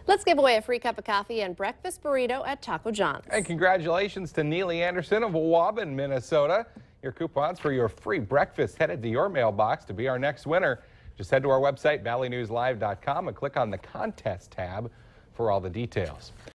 Let's give away a free cup of coffee and breakfast burrito at Taco John's. And congratulations to Neely Anderson of Waubun, Minnesota. Your coupons for your free breakfast headed to your mailbox to be our next winner. Just head to our website, valleynewslive.com, and click on the contest tab for all the details.